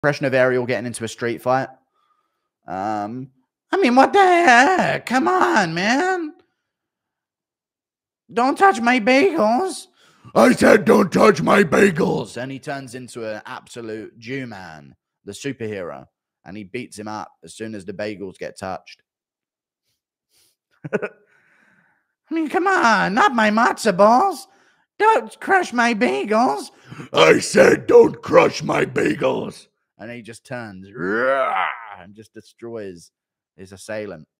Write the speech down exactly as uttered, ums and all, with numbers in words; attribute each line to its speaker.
Speaker 1: impression of Ariel getting into a street fight. Um, I mean, what the heck? Come on, man. Don't touch my bagels. I said don't touch my bagels. And he turns into an absolute Jew man, the superhero. And he beats him up as soon as the bagels get touched. I mean, come on. Not my matzo balls. Don't crush my bagels. I said don't crush my bagels. And he just turns and just destroys his assailant.